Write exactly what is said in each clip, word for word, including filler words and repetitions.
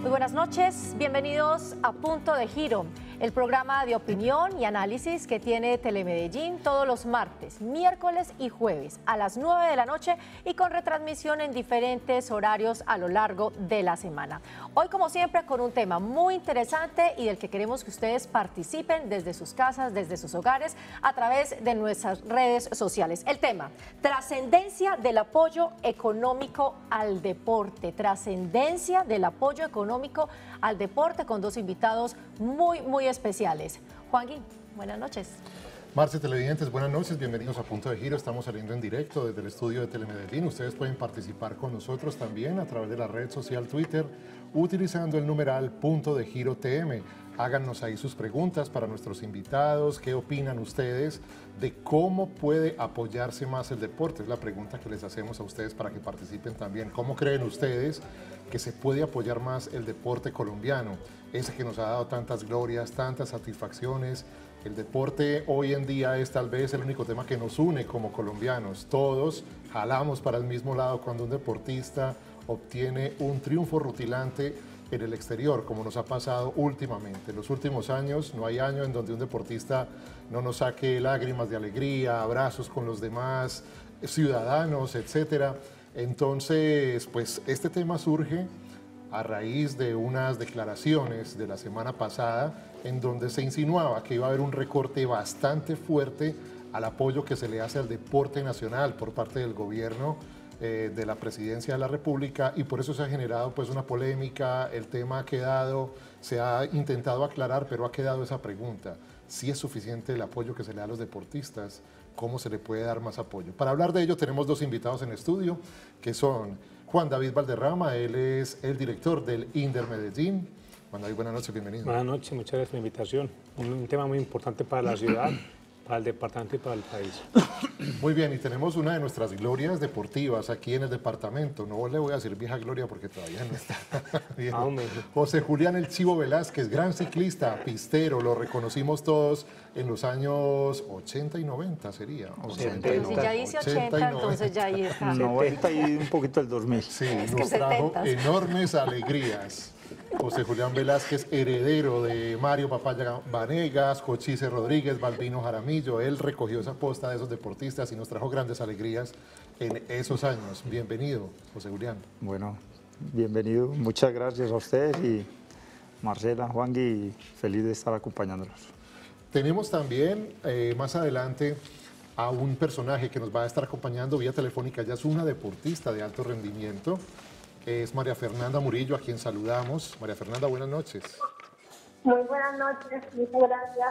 Muy buenas noches, bienvenidos a Punto de Giro, el programa de opinión y análisis que tiene Telemedellín todos los martes, miércoles y jueves a las nueve de la noche y con retransmisión en diferentes horarios a lo largo de la semana. Hoy, como siempre, con un tema muy interesante y del que queremos que ustedes participen desde sus casas, desde sus hogares, a través de nuestras redes sociales. El tema, trascendencia del apoyo económico al deporte, trascendencia del apoyo económico al deporte, con dos invitados muy, muy especiales. Juangui, buenas noches. Marce, televidentes, buenas noches, bienvenidos a Punto de Giro. Estamos saliendo en directo desde el estudio de Telemedellín. Ustedes pueden participar con nosotros también a través de la red social Twitter, utilizando el numeral Punto de Giro T M. Háganos ahí sus preguntas para nuestros invitados. ¿Qué opinan ustedes de cómo puede apoyarse más el deporte? Es la pregunta que les hacemos a ustedes para que participen también. ¿Cómo creen ustedes que se puede apoyar más el deporte colombiano? Ese que nos ha dado tantas glorias, tantas satisfacciones. El deporte hoy en día es tal vez el único tema que nos une como colombianos. Todos jalamos para el mismo lado cuando un deportista obtiene un triunfo rutilante en el exterior, como nos ha pasado últimamente. En los últimos años no hay año en donde un deportista no nos saque lágrimas de alegría, abrazos con los demás ciudadanos, etcétera. Entonces, pues este tema surge a raíz de unas declaraciones de la semana pasada en donde se insinuaba que iba a haber un recorte bastante fuerte al apoyo que se le hace al deporte nacional por parte del gobierno eh, de la Presidencia de la República, y por eso se ha generado pues una polémica. El tema ha quedado, se ha intentado aclarar, pero ha quedado esa pregunta: ¿si es suficiente el apoyo que se le da a los deportistas? ¿Cómo se le puede dar más apoyo? Para hablar de ello tenemos dos invitados en estudio, que son Juan David Valderrama. Él es el director del Inder Medellín. Juan David, buenas noches, bienvenido. Buenas noches, muchas gracias por la invitación. Un, un tema muy importante para la ciudad, para el departamento y para el país. Muy bien, y tenemos una de nuestras glorias deportivas aquí en el departamento. No le voy a decir vieja gloria porque todavía no está bien. Ah, José Julián El Chivo Velázquez, gran ciclista, pistero, lo reconocimos todos en los años ochenta y noventa, sería. ochenta y noventa. Si ya dice ochenta, entonces ya ahí está. noventa y un poquito el dos mil. Sí, nos trajo enormes alegrías. José Julián Velázquez, heredero de Mario Papaya Vanegas, Cochise Rodríguez, Balbino Jaramillo. Él recogió esa posta de esos deportistas y nos trajo grandes alegrías en esos años. Bienvenido, José Julián. Bueno, bienvenido. Muchas gracias a ustedes y Marcela, Juangui, feliz de estar acompañándolos. Tenemos también eh, más adelante a un personaje que nos va a estar acompañando vía telefónica. Ella es una deportista de alto rendimiento. Es María Fernanda Murillo, a quien saludamos. María Fernanda, buenas noches. Muy buenas noches, muchas gracias.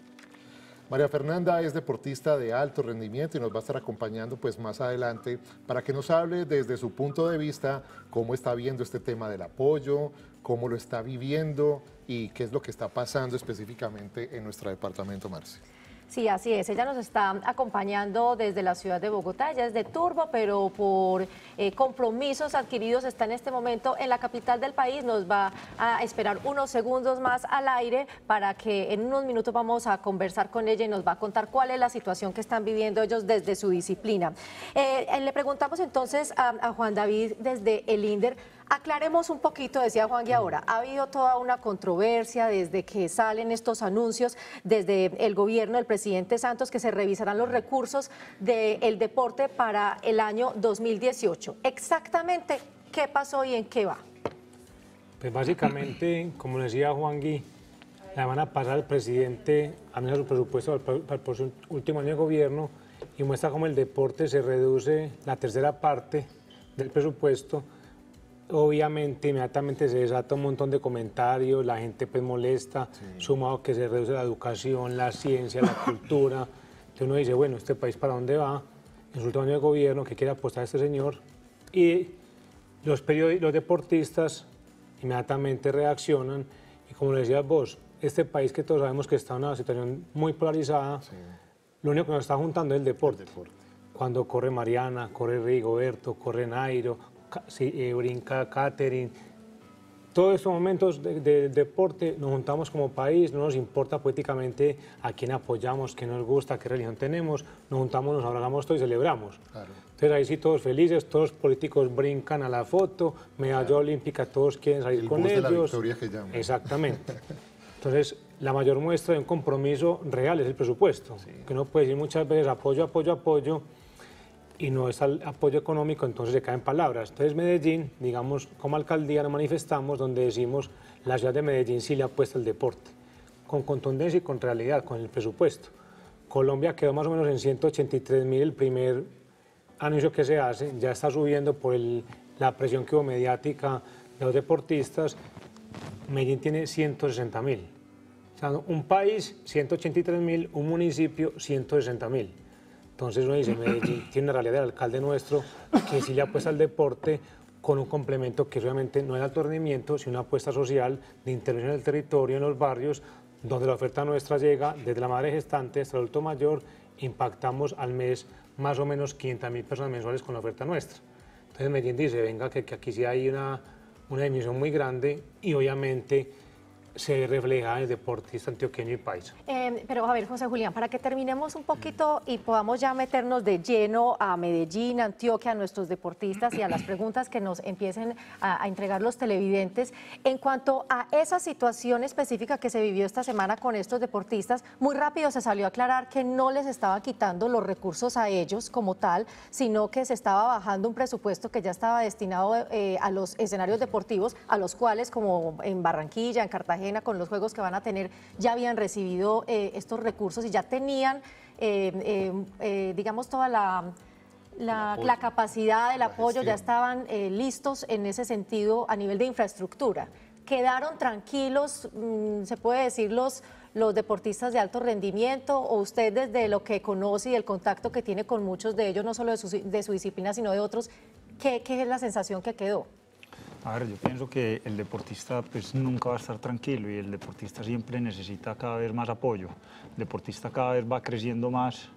María Fernanda es deportista de alto rendimiento y nos va a estar acompañando pues más adelante para que nos hable desde su punto de vista cómo está viendo este tema del apoyo, cómo lo está viviendo y qué es lo que está pasando específicamente en nuestro departamento, Marce. Sí, así es. Ella nos está acompañando desde la ciudad de Bogotá. Ella es de Turbo, pero por eh, compromisos adquiridos está en este momento en la capital del país. Nos va a esperar unos segundos más al aire para que en unos minutos vamos a conversar con ella y nos va a contar cuál es la situación que están viviendo ellos desde su disciplina. Eh, le preguntamos entonces a, a Juan David desde el Inder. Aclaremos un poquito, decía Juangui ahora, ha habido toda una controversia desde que salen estos anuncios desde el gobierno del presidente Santos que se revisarán los recursos del deporte para el año dos mil dieciocho. Exactamente, ¿qué pasó y en qué va? Pues básicamente, como decía Juangui, la semana pasada el presidente anuncia su presupuesto para, para, para su último año de gobierno y muestra cómo el deporte se reduce la tercera parte del presupuesto. Obviamente, inmediatamente se desata un montón de comentarios, la gente pues molesta, sí. Sumado que se reduce la educación, la ciencia, la cultura. Entonces uno dice, bueno, ¿este país para dónde va? En su último año de gobierno, ¿qué quiere apostar este señor? Y los, los deportistas inmediatamente reaccionan y como decías vos, este país que todos sabemos que está en una situación muy polarizada, sí. Lo único que nos está juntando es el deporte. El deporte. Cuando corre Mariana, corre Rigoberto, corre Nairo, si, eh, brinca Catherine, todos estos momentos de, de, de deporte nos juntamos como país, no nos importa políticamente a quién apoyamos, qué nos gusta, qué religión tenemos, nos juntamos, nos abrazamos todos y celebramos. Claro. Entonces ahí sí todos felices, todos los políticos brincan a la foto, medalla claro. olímpica, todos quieren salir el con bus ellos. De la victoria que llaman. Exactamente. Entonces la mayor muestra de un compromiso real es el presupuesto, sí. que uno puede decir muchas veces apoyo, apoyo, apoyo, y no es el apoyo económico, entonces se caen palabras. Entonces Medellín, digamos, como alcaldía nos manifestamos donde decimos la ciudad de Medellín sí le apuesta al deporte, con contundencia y con realidad, con el presupuesto. Colombia quedó más o menos en ciento ochenta y tres mil el primer anuncio que se hace, ya está subiendo por el, la presión que hubo mediática de los deportistas. Medellín tiene ciento sesenta mil. O sea, un país, ciento ochenta y tres mil, un municipio, ciento sesenta mil. Entonces uno dice, Medellín tiene una realidad del alcalde nuestro que sí le apuesta al deporte con un complemento que obviamente no es alto rendimiento, sino una apuesta social de intervención del territorio en los barrios, donde la oferta nuestra llega desde la madre gestante hasta el adulto mayor, impactamos al mes más o menos quinientas mil personas mensuales con la oferta nuestra. Entonces Medellín dice, venga, que, que aquí sí hay una, una dimensión muy grande y obviamente se refleja en el deportista antioqueño y paisa. Eh, pero a ver, José Julián, para que terminemos un poquito y podamos ya meternos de lleno a Medellín, Antioquia, a nuestros deportistas y a las preguntas que nos empiecen a, a entregar los televidentes, en cuanto a esa situación específica que se vivió esta semana con estos deportistas, muy rápido se salió a aclarar que no les estaba quitando los recursos a ellos como tal, sino que se estaba bajando un presupuesto que ya estaba destinado eh, a los escenarios deportivos, a los cuales, como en Barranquilla, en Cartagena, con los juegos que van a tener, ya habían recibido eh, estos recursos y ya tenían, eh, eh, eh, digamos, toda la, la, la capacidad del apoyo, ya estaban eh, listos en ese sentido a nivel de infraestructura. ¿Quedaron tranquilos, mmm, se puede decir, los, los deportistas de alto rendimiento, o usted desde lo que conoce y el contacto que tiene con muchos de ellos, no solo de su, de su disciplina, sino de otros, ¿qué, qué es la sensación que quedó? A ver, yo pienso que el deportista pues nunca va a estar tranquilo y el deportista siempre necesita cada vez más apoyo. El deportista cada vez va creciendo más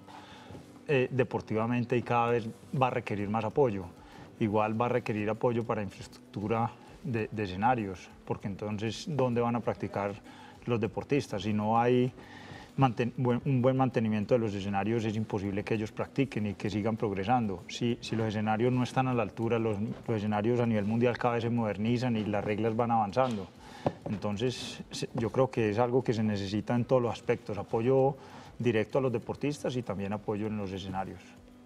eh, deportivamente y cada vez va a requerir más apoyo. Igual va a requerir apoyo para infraestructura de, de escenarios, porque entonces, ¿dónde van a practicar los deportistas? Si no hay Manten, buen, un buen mantenimiento de los escenarios, es imposible que ellos practiquen y que sigan progresando. Si, si los escenarios no están a la altura, los, los escenarios a nivel mundial cada vez se modernizan y las reglas van avanzando. Entonces, yo creo que es algo que se necesita en todos los aspectos, apoyo directo a los deportistas y también apoyo en los escenarios.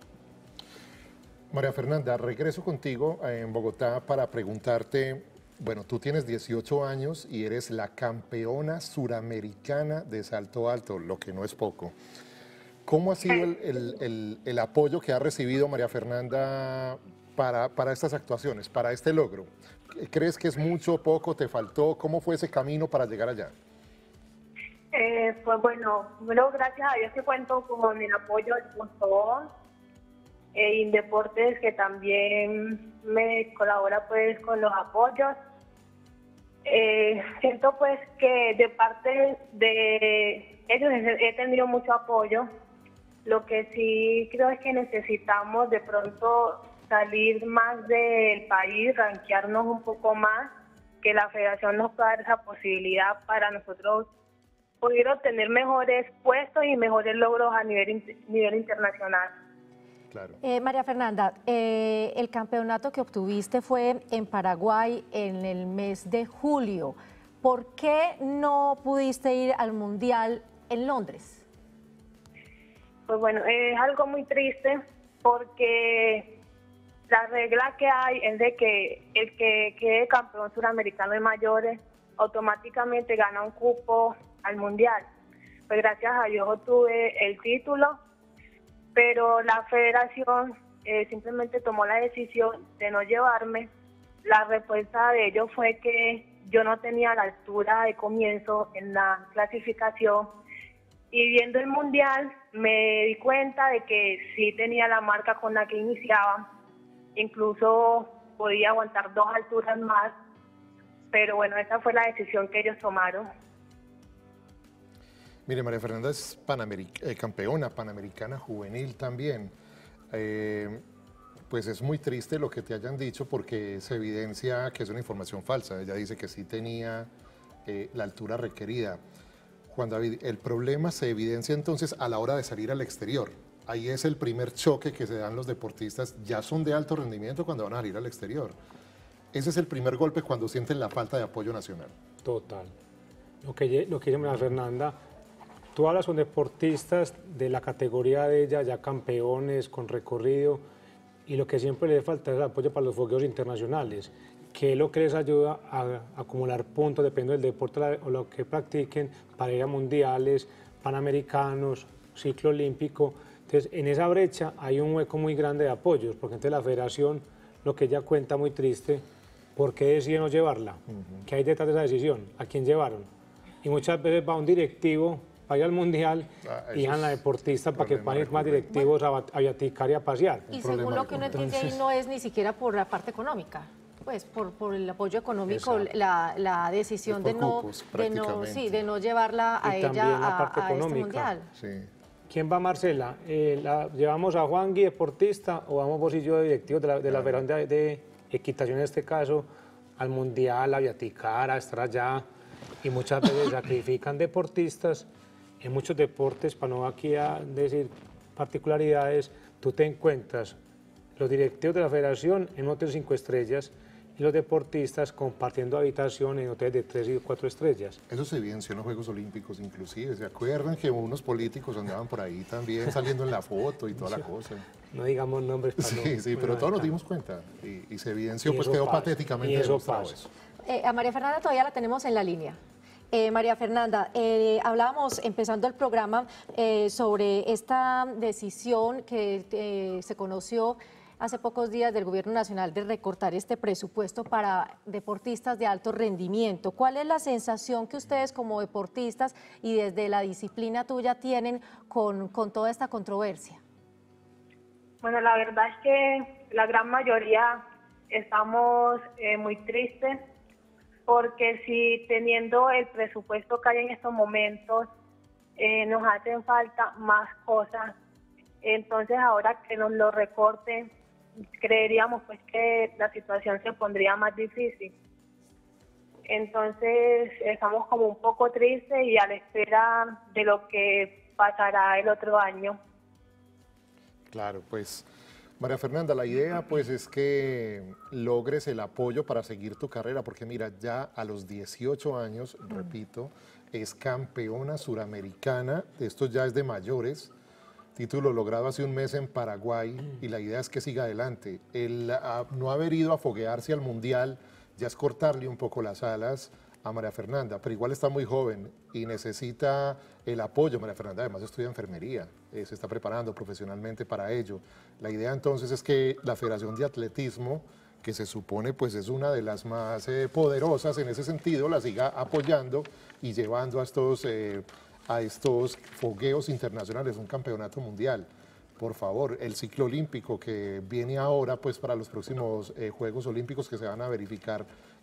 María Fernanda, regreso contigo en Bogotá para preguntarte. Bueno, tú tienes dieciocho años y eres la campeona suramericana de salto alto, lo que no es poco. ¿Cómo ha sido el, el, el, el apoyo que ha recibido María Fernanda para, para estas actuaciones, para este logro? ¿Crees que es mucho, poco, te faltó? ¿Cómo fue ese camino para llegar allá? Eh, pues bueno, bueno, gracias a Dios que cuento con el apoyo del sponsor, eh, Indeportes, que también me colabora pues con los apoyos. Eh, siento pues que de parte de ellos he tenido mucho apoyo. Lo que sí creo es que necesitamos de pronto salir más del país, rankearnos un poco más, que la federación nos pueda dar esa posibilidad para nosotros poder obtener mejores puestos y mejores logros a nivel, nivel internacional. Claro. Eh, María Fernanda, eh, el campeonato que obtuviste fue en Paraguay en el mes de julio. ¿Por qué no pudiste ir al Mundial en Londres? Pues bueno, es algo muy triste porque la regla que hay es de que el que quede campeón suramericano de mayores automáticamente gana un cupo al Mundial. Pues gracias a Dios obtuve el título, pero la federación eh, simplemente tomó la decisión de no llevarme. La respuesta de ellos fue que yo no tenía la altura de comienzo en la clasificación, y viendo el Mundial me di cuenta de que sí tenía la marca con la que iniciaba, incluso podía aguantar dos alturas más, pero bueno, esa fue la decisión que ellos tomaron. Mire, María Fernanda es panameric eh, campeona panamericana juvenil también. Eh, Pues es muy triste lo que te hayan dicho porque se evidencia que es una información falsa. Ella dice que sí tenía eh, la altura requerida. Juan David, el problema se evidencia entonces a la hora de salir al exterior. Ahí es el primer choque que se dan los deportistas, ya son de alto rendimiento cuando van a salir al exterior. Ese es el primer golpe cuando sienten la falta de apoyo nacional. Total. Lo que, lo que dice María Fernanda, tú hablas con deportistas de la categoría de ella, ya campeones, con recorrido, y lo que siempre les falta es el apoyo para los fogueos internacionales, que es lo que les ayuda a, a acumular puntos, dependiendo del deporte o lo que practiquen, para ir a mundiales, panamericanos, ciclo olímpico. Entonces, en esa brecha hay un hueco muy grande de apoyos, porque entonces la federación, lo que ella cuenta muy triste, ¿por qué deciden no llevarla? Uh-huh. ¿Qué hay detrás de esa decisión? ¿A quién llevaron? Y muchas veces va un directivo, vaya al mundial ah, y dejan a la deportista para que vayan más directivos a, a viaticar y a pasear. Y según lo que uno entiende ahí no es ni siquiera por la parte económica, pues por, por el apoyo económico, la, la decisión de no, cupos, de, no, sí, de no llevarla a y ella la parte a, a este mundial. Sí. ¿Quién va, Marcela? Eh, la, ¿Llevamos a Juangui, deportista, o vamos vos y yo, directivos de la, de la Federación de, de Equitación en este caso, al mundial, a viaticar, a estar allá? Y muchas veces sacrifican deportistas. En muchos deportes, para no aquí a decir particularidades, tú te encuentras los directivos de la federación en un hotel cinco estrellas y los deportistas compartiendo habitación en hoteles de tres y cuatro estrellas. Eso se evidenció en los Juegos Olímpicos inclusive. ¿Se acuerdan que unos políticos andaban por ahí también saliendo en la foto y toda la cosa? No digamos nombres. Para sí, no, sí, pero todos nos dimos cuenta y, y se evidenció, y pues quedó pasa, patéticamente y eso demostrado pasa. eso. Eh, a María Fernanda todavía la tenemos en la línea. Eh, María Fernanda, eh, hablábamos empezando el programa eh, sobre esta decisión que eh, se conoció hace pocos días del Gobierno Nacional de recortar este presupuesto para deportistas de alto rendimiento. ¿Cuál es la sensación que ustedes como deportistas y desde la disciplina tuya tienen con, con toda esta controversia? Bueno, la verdad es que la gran mayoría estamos eh, muy tristes, porque si teniendo el presupuesto que hay en estos momentos, eh, nos hacen falta más cosas, entonces ahora que nos lo recorten, creeríamos pues que la situación se pondría más difícil. Entonces estamos como un poco tristes y a la espera de lo que pasará el otro año. Claro, pues María Fernanda, la idea pues es que logres el apoyo para seguir tu carrera, porque mira, ya a los dieciocho años, mm. repito, es campeona suramericana, esto ya es de mayores, título logrado hace un mes en Paraguay, mm. y la idea es que siga adelante. El a, no haber ido a foguearse al Mundial ya es cortarle un poco las alas a María Fernanda, pero igual está muy joven y necesita el apoyo. María Fernanda además estudia enfermería, eh, se está preparando profesionalmente para ello. La idea entonces es que la Federación de Atletismo, que se supone pues es una de las más eh, poderosas en ese sentido, la siga apoyando y llevando a estos, eh, a estos fogueos internacionales, un campeonato mundial. Por favor, el ciclo olímpico que viene ahora pues para los próximos eh, Juegos Olímpicos que se van a verificar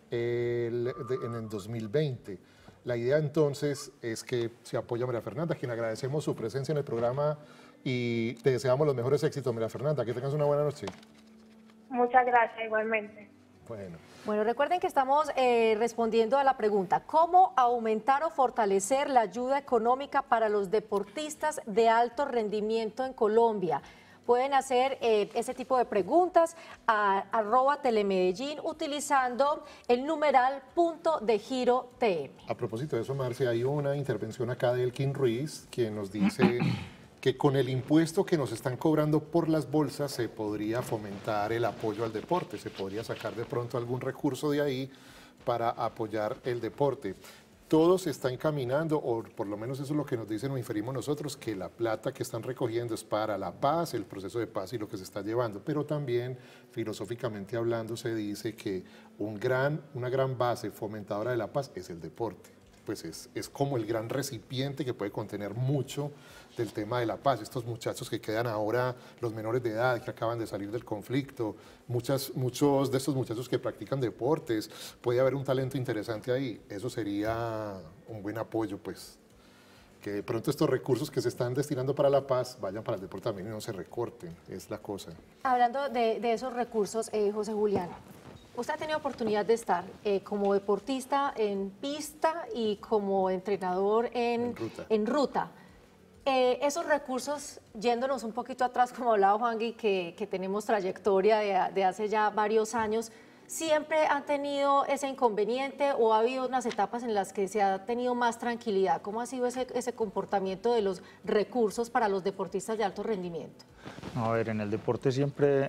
El, de, en el dos mil veinte. La idea entonces es que se apoya a María Fernanda, a quien agradecemos su presencia en el programa y te deseamos los mejores éxitos, María Fernanda. Que tengas una buena noche. Muchas gracias, igualmente. Bueno, bueno recuerden que estamos eh, respondiendo a la pregunta, ¿cómo aumentar o fortalecer la ayuda económica para los deportistas de alto rendimiento en Colombia? Pueden hacer eh, ese tipo de preguntas a arroba telemedellín utilizando el numeral punto de giro T M. A propósito de eso, Marcia, hay una intervención acá de Elkin Ruiz, quien nos dice que con el impuesto que nos están cobrando por las bolsas se podría fomentar el apoyo al deporte, se podría sacar de pronto algún recurso de ahí para apoyar el deporte. Todo se está encaminando, o por lo menos eso es lo que nos dicen o inferimos nosotros, que la plata que están recogiendo es para la paz, el proceso de paz y lo que se está llevando. Pero también, filosóficamente hablando, se dice que un gran, una gran base fomentadora de la paz es el deporte. Pues es, es como el gran recipiente que puede contener mucho del tema de la paz. Estos muchachos que quedan ahora, los menores de edad que acaban de salir del conflicto, muchas, muchos de estos muchachos que practican deportes, puede haber un talento interesante ahí. Eso sería un buen apoyo, pues, que de pronto estos recursos que se están destinando para la paz vayan para el deporte también y no se recorten, es la cosa. Hablando de, de esos recursos, eh, José Julián, usted ha tenido oportunidad de estar eh, como deportista en pista y como entrenador en, En ruta. en ruta. Eh, esos recursos, yéndonos un poquito atrás, como hablaba Juangui, que, que tenemos trayectoria de, de hace ya varios años, ¿siempre han tenido ese inconveniente o ha habido unas etapas en las que se ha tenido más tranquilidad? ¿Cómo ha sido ese, ese comportamiento de los recursos para los deportistas de alto rendimiento? A ver, en el deporte siempre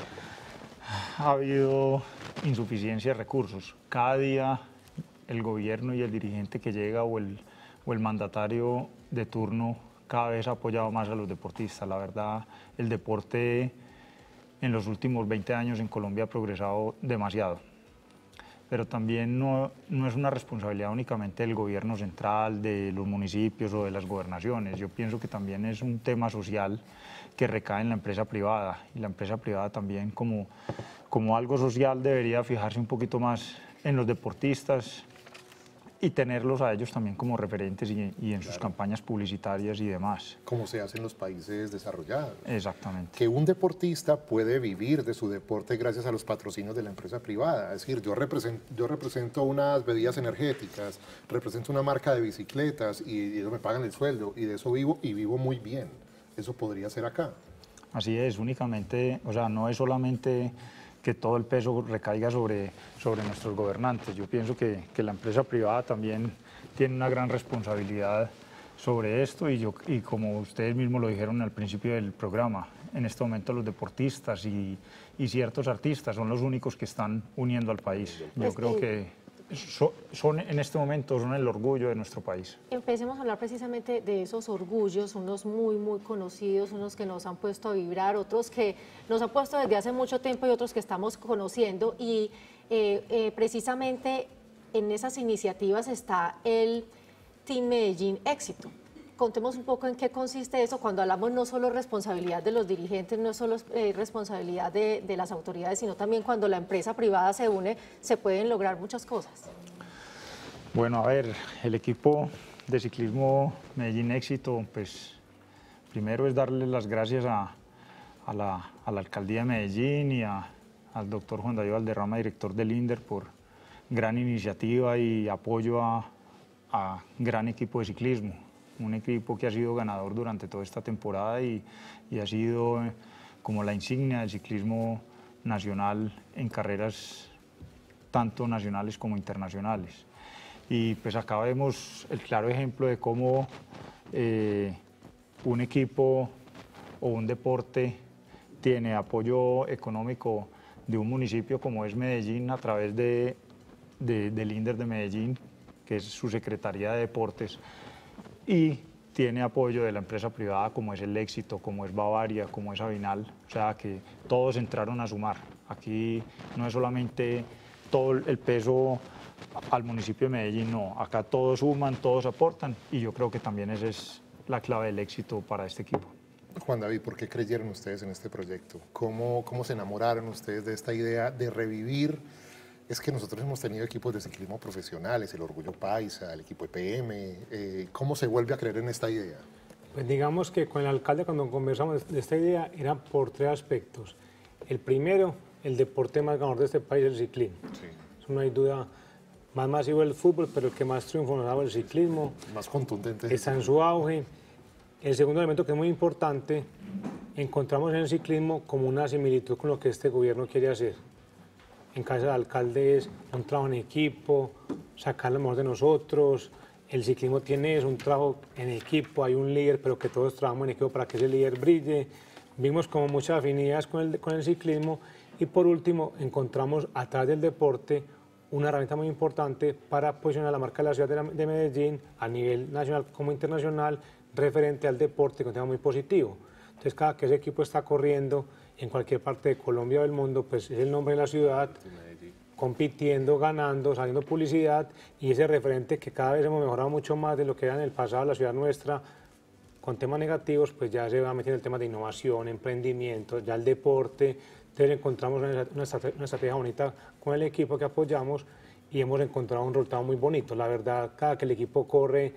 ha habido insuficiencia de recursos. Cada día el gobierno y el dirigente que llega o el, o el mandatario de turno cada vez ha apoyado más a los deportistas. La verdad, el deporte en los últimos veinte años en Colombia ha progresado demasiado. Pero también no, no es una responsabilidad únicamente del gobierno central, de los municipios o de las gobernaciones. Yo pienso que también es un tema social que recae en la empresa privada. Y la empresa privada también como, como algo social debería fijarse un poquito más en los deportistas y tenerlos a ellos también como referentes y, y en sus Claro. campañas publicitarias y demás. Como se hace en los países desarrollados. Exactamente. Que un deportista puede vivir de su deporte gracias a los patrocinios de la empresa privada. Es decir, yo represento, yo represento unas bebidas energéticas, represento una marca de bicicletas y, y ellos me pagan el sueldo y de eso vivo y vivo muy bien. Eso podría ser acá. Así es, únicamente, o sea, no es solamente que todo el peso recaiga sobre, sobre nuestros gobernantes. Yo pienso que, que la empresa privada también tiene una gran responsabilidad sobre esto y, yo, y como ustedes mismos lo dijeron al principio del programa, en este momento los deportistas y, y ciertos artistas son los únicos que están uniendo al país. Yo Pues, creo eh, que so- son en este momento son el orgullo de nuestro país. Empecemos a hablar precisamente de esos orgullos, unos muy, muy conocidos, unos que nos han puesto a vibrar, otros que nos han puesto desde hace mucho tiempo y otros que estamos conociendo. Y eh, eh, precisamente en esas iniciativas está el Team Medellín Éxito. Contemos un poco en qué consiste eso cuando hablamos no solo responsabilidad de los dirigentes, no solo eh, responsabilidad de, de las autoridades, sino también cuando la empresa privada se une, se pueden lograr muchas cosas. Bueno, a ver, el equipo de ciclismo Medellín Éxito, pues primero es darle las gracias a, a, la, a la alcaldía de Medellín y a, al doctor Juan David Valderrama, director del INDER, por gran iniciativa y apoyo a, a gran equipo de ciclismo. Un equipo que ha sido ganador durante toda esta temporada y, y ha sido eh, como la insignia del ciclismo nacional en carreras tanto nacionales como internacionales. Y pues acá vemos el claro ejemplo de cómo eh, un equipo o un deporte tiene apoyo económico de un municipio como es Medellín a través de, de, del INDER de Medellín, que es su Secretaría de Deportes, y tiene apoyo de la empresa privada como es el Éxito, como es Bavaria, como es Avinal, o sea que todos entraron a sumar. Aquí no es solamente todo el peso al municipio de Medellín, no, acá todos suman, todos aportan y yo creo que también esa es la clave del éxito para este equipo. Juan David, ¿por qué creyeron ustedes en este proyecto? ¿Cómo, cómo se enamoraron ustedes de esta idea de revivir? Es que nosotros hemos tenido equipos de ciclismo profesionales, el Orgullo Paisa, el equipo E P M. Eh, ¿Cómo se vuelve a creer en esta idea? Pues digamos que con el alcalde cuando conversamos de esta idea era por tres aspectos. El primero, el deporte más ganador de este país es el ciclismo. Sí. Eso no hay duda. Más masivo el fútbol, pero el que más triunfo nos ha dado el ciclismo. Más contundente. Está en su auge. El segundo elemento que es muy importante, encontramos en el ciclismo como una similitud con lo que este gobierno quiere hacer. En casa del alcalde es un trabajo en equipo, sacar lo mejor de nosotros. El ciclismo tiene eso, un trabajo en equipo, hay un líder, pero que todos trabajamos en equipo para que ese líder brille. Vimos como muchas afinidades con el, con el ciclismo. Y por último, encontramos a través del deporte una herramienta muy importante para posicionar la marca de la ciudad de, la, de Medellín a nivel nacional como internacional, referente al deporte, que es un tema muy positivo. Entonces, cada que ese equipo está corriendo en cualquier parte de Colombia o del mundo, pues es el nombre de la ciudad, compitiendo, ganando, saliendo publicidad, y ese referente que cada vez hemos mejorado mucho más de lo que era en el pasado la ciudad nuestra, con temas negativos, pues ya se va metiendo el tema de innovación, emprendimiento, ya el deporte. Entonces encontramos una, una, estrategia, una estrategia bonita con el equipo que apoyamos y hemos encontrado un resultado muy bonito. La verdad, cada que el equipo corre,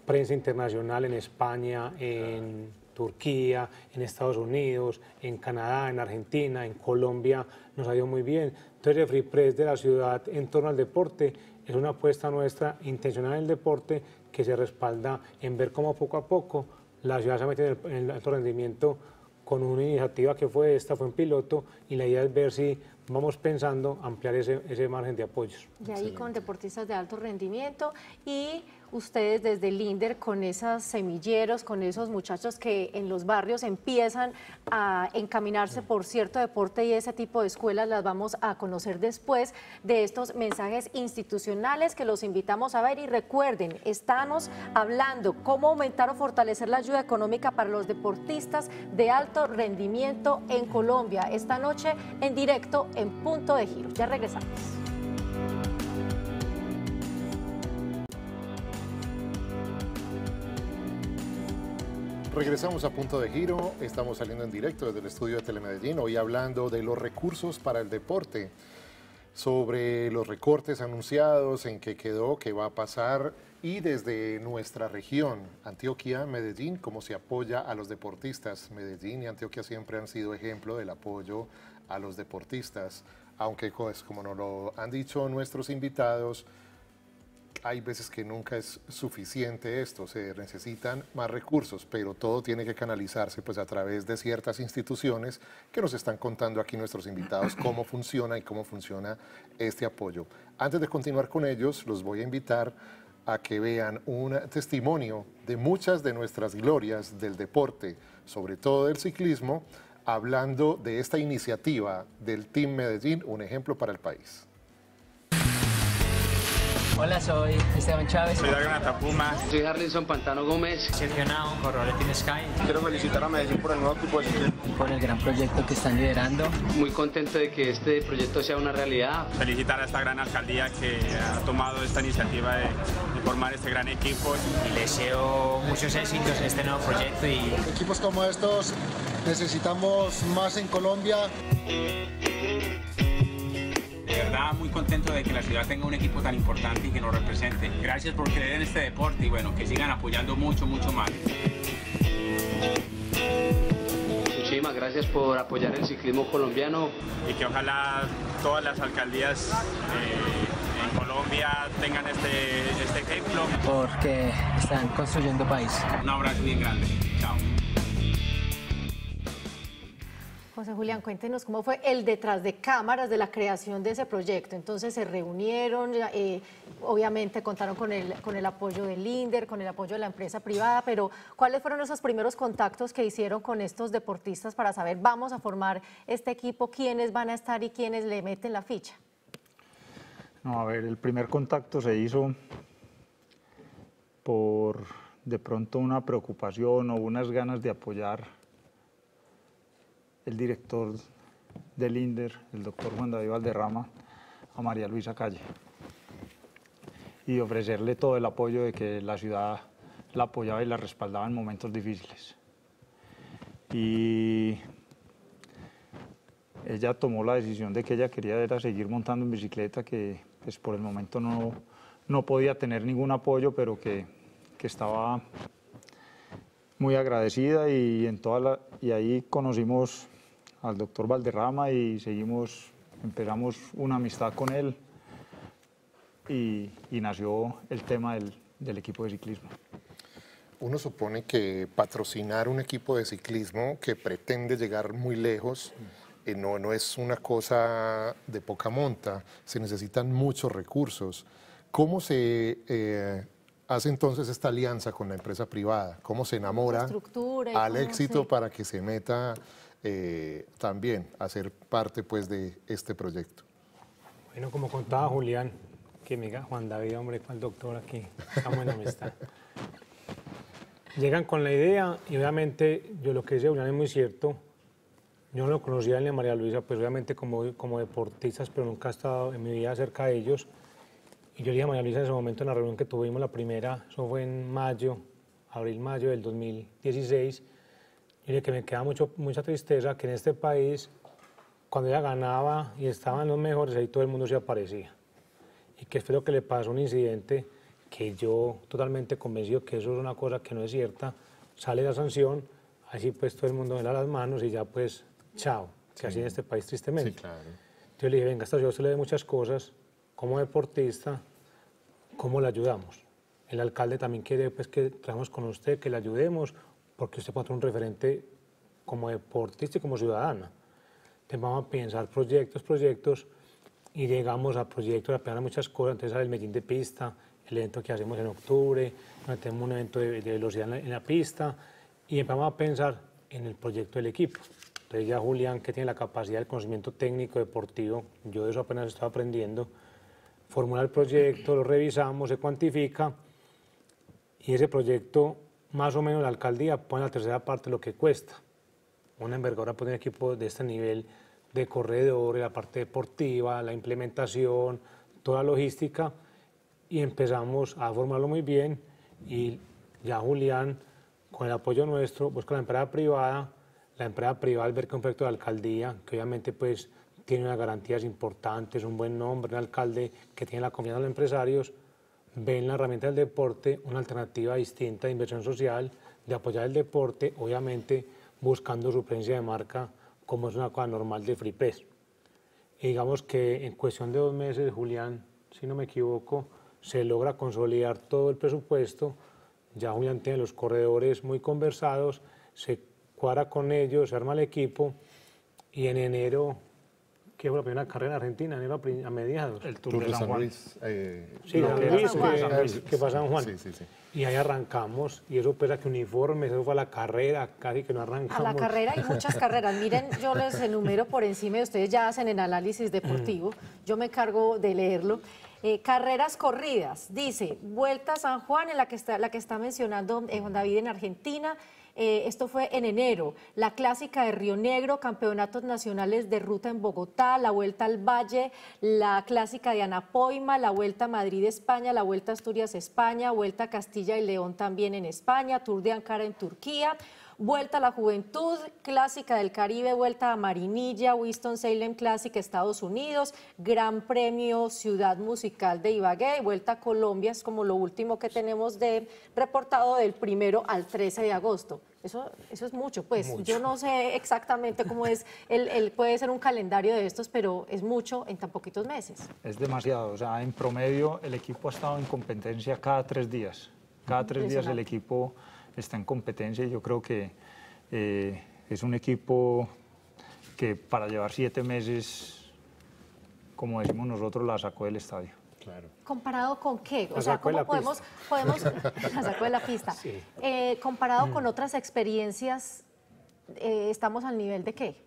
prensa internacional en España, en Turquía, en Estados Unidos, en Canadá, en Argentina, en Colombia, nos ha ido muy bien. Entonces el Free Press de la ciudad en torno al deporte es una apuesta nuestra intencional en el deporte que se respalda en ver cómo poco a poco la ciudad se mete en el, en el alto rendimiento con una iniciativa que fue esta, fue un piloto, y la idea es ver si vamos pensando ampliar ese, ese margen de apoyos. Y ahí con deportistas de alto rendimiento y ustedes desde el INDER con esos semilleros, con esos muchachos que en los barrios empiezan a encaminarse por cierto deporte y ese tipo de escuelas las vamos a conocer después de estos mensajes institucionales que los invitamos a ver. Y recuerden, estamos hablando cómo aumentar o fortalecer la ayuda económica para los deportistas de alto rendimiento en Colombia. Esta noche en directo en Punto de Giro. Ya regresamos. Regresamos a Punto de Giro, estamos saliendo en directo desde el estudio de Telemedellín, hoy hablando de los recursos para el deporte, sobre los recortes anunciados, en qué quedó, qué va a pasar, y desde nuestra región, Antioquia, Medellín, cómo se apoya a los deportistas. Medellín y Antioquia siempre han sido ejemplo del apoyo a los deportistas, aunque pues, como nos lo han dicho nuestros invitados, hay veces que nunca es suficiente esto, se necesitan más recursos, pero todo tiene que canalizarse pues, a través de ciertas instituciones que nos están contando aquí nuestros invitados cómo funciona y cómo funciona este apoyo. Antes de continuar con ellos, los voy a invitar a que vean un testimonio de muchas de nuestras glorias del deporte, sobre todo del ciclismo, hablando de esta iniciativa del Team Medellín, un ejemplo para el país. Hola, soy Esteban Chávez. Soy David Matapuma. Soy Harlinson Pantano Gómez. Sergio Nao, corredor de Team Sky. Quiero felicitar a Medellín por el nuevo equipo de ciclismo. Por el gran proyecto que están liderando. Muy contento de que este proyecto sea una realidad. Felicitar a esta gran alcaldía que ha tomado esta iniciativa de, de formar este gran equipo. Y les deseo muchos éxitos en este nuevo proyecto. Y... equipos como estos necesitamos más en Colombia. De verdad, muy contento de que la ciudad tenga un equipo tan importante y que nos represente. Gracias por creer en este deporte y bueno, que sigan apoyando mucho, mucho más. Muchísimas gracias por apoyar el ciclismo colombiano. Y que ojalá todas las alcaldías eh, en Colombia tengan este, este ejemplo. Porque están construyendo país. Un abrazo bien grande. Chao. José Julián, cuéntenos cómo fue el detrás de cámaras de la creación de ese proyecto. Entonces se reunieron, eh, obviamente contaron con el, con el apoyo del INDER, con el apoyo de la empresa privada, pero ¿cuáles fueron esos primeros contactos que hicieron con estos deportistas para saber, vamos a formar este equipo, quiénes van a estar y quiénes le meten la ficha? No, a ver, el primer contacto se hizo por de pronto una preocupación o unas ganas de apoyar el director del INDER, el doctor Juan David Valderrama, a María Luisa Calle, y ofrecerle todo el apoyo de que la ciudad la apoyaba y la respaldaba en momentos difíciles. Y ella tomó la decisión de que ella quería era seguir montando en bicicleta, que pues, por el momento no, no podía tener ningún apoyo, pero que, que estaba muy agradecida, y, en toda la, y ahí conocimos al doctor Valderrama y seguimos, empezamos una amistad con él y, y nació el tema del, del equipo de ciclismo. Uno supone que patrocinar un equipo de ciclismo que pretende llegar muy lejos eh, no, no es una cosa de poca monta, se necesitan muchos recursos. ¿Cómo se eh, hace entonces esta alianza con la empresa privada? ¿Cómo se enamora al éxito se... para que se meta eh, también a ser parte pues, de este proyecto? Bueno, como contaba Julián, que me diga Juan David, hombre, ¿cuál doctor aquí? Estamos en amistad. Llegan con la idea y obviamente yo lo que dice Julián es muy cierto. Yo no lo conocía ni a María Luisa, pues obviamente como, como deportistas, pero nunca he estado en mi vida cerca de ellos. Y yo le dije a María Luisa en ese momento, en la reunión que tuvimos, la primera, eso fue en mayo, abril-mayo del dos mil dieciséis, yo dije que me queda mucho, mucha tristeza que en este país, cuando ella ganaba y estaban los mejores, ahí todo el mundo se aparecía. Y que espero que le pasó un incidente que yo totalmente convencido que eso es una cosa que no es cierta, sale la sanción, así pues todo el mundo me da las manos y ya pues chao, que sí. Así en este país tristemente. Sí, claro. Yo le dije, venga, esta ciudad usted le ve muchas cosas, como deportista, ¿cómo le ayudamos? El alcalde también quiere pues, que trabajemos con usted, que le ayudemos, porque usted puede ser un referente como deportista y como ciudadana. Entonces vamos a pensar proyectos, proyectos, y llegamos a proyectos, a pensar muchas cosas. Entonces sale el Medellín de pista, el evento que hacemos en octubre, donde tenemos un evento de, de velocidad en la, en la pista, y empezamos a pensar en el proyecto del equipo. Entonces ya Julián, que tiene la capacidad del conocimiento técnico deportivo, yo de eso apenas estoy aprendiendo, formula el proyecto, lo revisamos, se cuantifica, y ese proyecto, más o menos la alcaldía pone la tercera parte de lo que cuesta. Una envergadura por un equipo de este nivel de corredores, la parte deportiva, la implementación, toda la logística, y empezamos a formarlo muy bien, y ya Julián, con el apoyo nuestro, busca la empresa privada, la empresa privada al ver que un proyecto de alcaldía, que obviamente pues tiene unas garantías importantes, un buen nombre, un alcalde que tiene la confianza de los empresarios, ven la herramienta del deporte una alternativa distinta de inversión social, de apoyar el deporte, obviamente buscando su presencia de marca como es una cosa normal de Free Press. Y digamos que en cuestión de dos meses, Julián, si no me equivoco, se logra consolidar todo el presupuesto, ya Julián tiene los corredores muy conversados, se cuadra con ellos, se arma el equipo, y en enero, que fue la primera carrera en Argentina, enero a mediados. El Tour, Tour de San, San Juan. Luis. Eh, sí, San Luis, que, que pasa en Juan. Sí, sí, sí. Y ahí arrancamos, y eso pesa que uniformes, eso fue a la carrera, casi que no arrancamos. A la carrera y muchas carreras. Miren, yo les enumero por encima, y ustedes ya hacen el análisis deportivo, yo me encargo de leerlo. Eh, carreras corridas, dice, Vuelta a San Juan, en la que está, la que está mencionando eh, Juan David en Argentina. Eh, esto fue en enero, la Clásica de Río Negro, campeonatos nacionales de ruta en Bogotá, la Vuelta al Valle, la Clásica de Anapoima, la Vuelta a Madrid, España, la Vuelta a Asturias, España, Vuelta a Castilla y León también en España, Tour de Ankara en Turquía, Vuelta a la Juventud, Clásica del Caribe, Vuelta a Marinilla, Winston-Salem Classic, Estados Unidos, Gran Premio Ciudad Musical de Ibagué, Vuelta a Colombia, es como lo último que tenemos de reportado del primero al trece de agosto. Eso, eso es mucho, pues mucho. Yo no sé exactamente cómo es, el, el, puede ser un calendario de estos, pero es mucho en tan poquitos meses. Es demasiado, o sea, en promedio el equipo ha estado en competencia cada tres días, cada tres días el equipo está en competencia, y yo creo que eh, es un equipo que para llevar siete meses, como decimos nosotros, la sacó del estadio. Claro. ¿Comparado con qué? O la sea, ¿cómo la podemos, podemos la sacó de la pista? Sí. Eh, comparado mm. con otras experiencias, eh, ¿estamos al nivel de qué?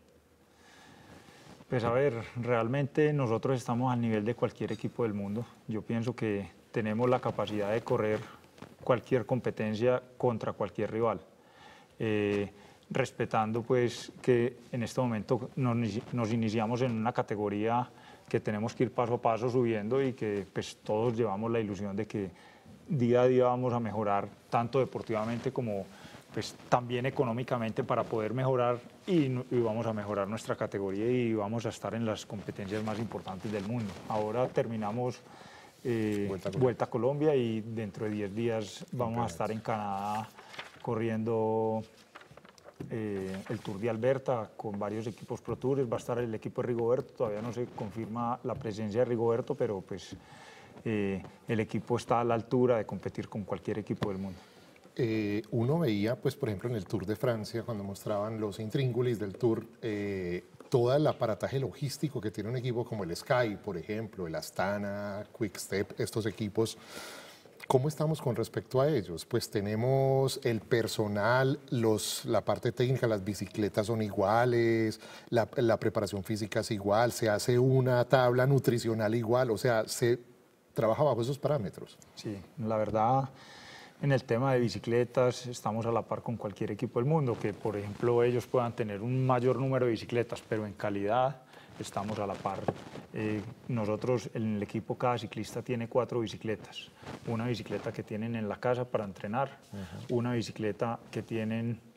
Pues a ver, realmente nosotros estamos al nivel de cualquier equipo del mundo. Yo pienso que tenemos la capacidad de correr cualquier competencia contra cualquier rival, eh, respetando pues que en este momento nos, nos iniciamos en una categoría que tenemos que ir paso a paso subiendo, y que pues todos llevamos la ilusión de que día a día vamos a mejorar tanto deportivamente como pues también económicamente para poder mejorar, y, y vamos a mejorar nuestra categoría y vamos a estar en las competencias más importantes del mundo. Ahora terminamos Eh, Vuelta, a Vuelta a Colombia, y dentro de diez días vamos a estar en Canadá corriendo eh, el Tour de Alberta con varios equipos Pro Tours. Va a estar el equipo de Rigoberto, todavía no se confirma la presencia de Rigoberto, pero pues eh, el equipo está a la altura de competir con cualquier equipo del mundo. Eh, uno veía, pues por ejemplo en el Tour de Francia, cuando mostraban los intríngulis del Tour, eh, todo el aparataje logístico que tiene un equipo como el Sky, por ejemplo, el Astana, Quick-Step, estos equipos, ¿cómo estamos con respecto a ellos? Pues tenemos el personal, los, la parte técnica, las bicicletas son iguales, la, la preparación física es igual, se hace una tabla nutricional igual, o sea, se trabaja bajo esos parámetros. Sí, la verdad, en el tema de bicicletas estamos a la par con cualquier equipo del mundo, que por ejemplo ellos puedan tener un mayor número de bicicletas, pero en calidad estamos a la par. Eh, nosotros en el equipo, cada ciclista tiene cuatro bicicletas, una bicicleta que tienen en la casa para entrenar, uh-huh. una bicicleta que tienen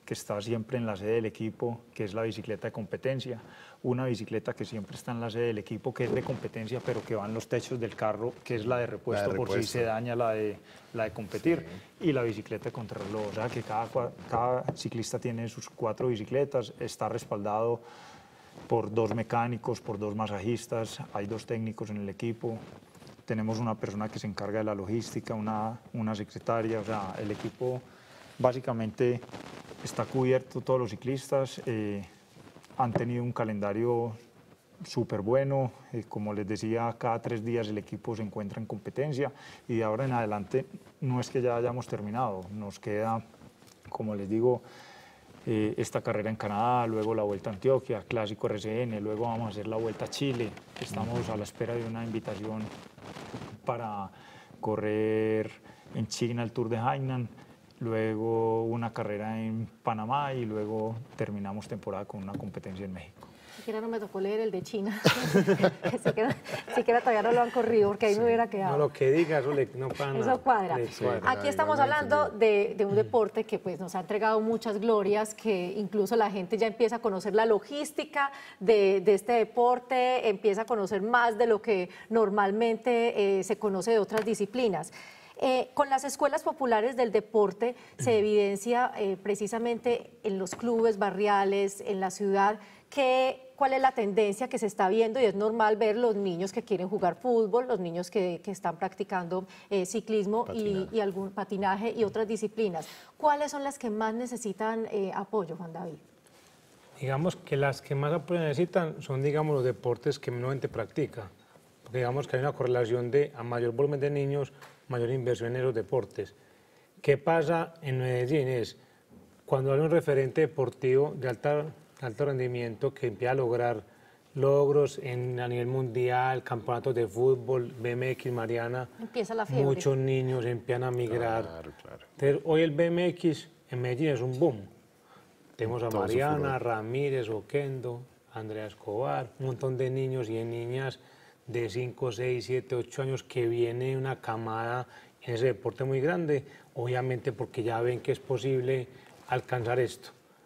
que está siempre en la sede del equipo, que es la bicicleta de competencia, una bicicleta que siempre está en la sede del equipo, que es de competencia, pero que va en los techos del carro, que es la de repuesto, La de por si repuesto. se daña la de, la de competir, sí. Y la bicicleta de contrarreloj, o sea que cada, cada ciclista tiene sus cuatro bicicletas, está respaldado por dos mecánicos, por dos masajistas, hay dos técnicos en el equipo, tenemos una persona que se encarga de la logística, una, una secretaria, o sea, el equipo básicamente está cubierto, todos los ciclistas eh, han tenido un calendario súper bueno, eh, como les decía, cada tres días el equipo se encuentra en competencia y de ahora en adelante no es que ya hayamos terminado, nos queda, como les digo, eh, esta carrera en Canadá, luego la Vuelta a Antioquia, Clásico R C N, luego vamos a hacer la Vuelta a Chile, estamos a la espera de una invitación para correr en China el Tour de Hainan, luego una carrera en Panamá y luego terminamos temporada con una competencia en México. Siquiera no me tocó leer el de China, siquiera, siquiera todavía no lo han corrido porque ahí sí. me hubiera quedado. No, lo que diga, eso le, no para Eso nada. cuadra. Sí, cuadra. Aquí estamos hablando de, de un deporte que pues, nos ha entregado muchas glorias, que incluso la gente ya empieza a conocer la logística de, de este deporte, empieza a conocer más de lo que normalmente eh, se conoce de otras disciplinas. Eh, con las escuelas populares del deporte se evidencia eh, precisamente en los clubes barriales, en la ciudad, que, cuál es la tendencia que se está viendo y es normal ver los niños que quieren jugar fútbol, los niños que, que están practicando eh, ciclismo y, y algún patinaje y otras disciplinas. ¿Cuáles son las que más necesitan eh, apoyo, Juan David? Digamos que las que más apoyo necesitan son, digamos, los deportes que menos gente practica. Porque digamos que hay una correlación de a mayor volumen de niños, mayor inversión en esos deportes. ¿Qué pasa en Medellín? Es cuando hay un referente deportivo de alta, alto rendimiento que empieza a lograr logros en, a nivel mundial, campeonatos de fútbol, B M X, Mariana, empieza la fiebre. Muchos niños empiezan a migrar. Claro, claro. Entonces, hoy el B M X en Medellín es un boom. Tenemos a Mariana, Ramírez, Oquendo, Andrea Escobar, un montón de niños y de niñas de cinco, seis, siete, ocho años que viene una camada en ese deporte muy grande, obviamente porque ya ven que es posible alcanzar esto.